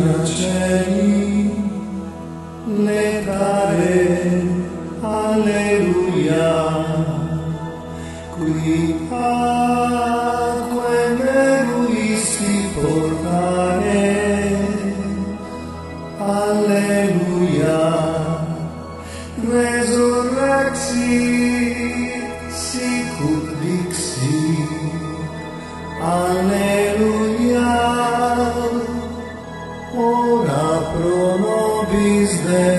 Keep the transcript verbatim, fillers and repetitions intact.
cieli, letare, alleluia, qui acque meruisti portare, alleluia, resurrexit sicut dixit, alleluia, ora pro nobis Deus.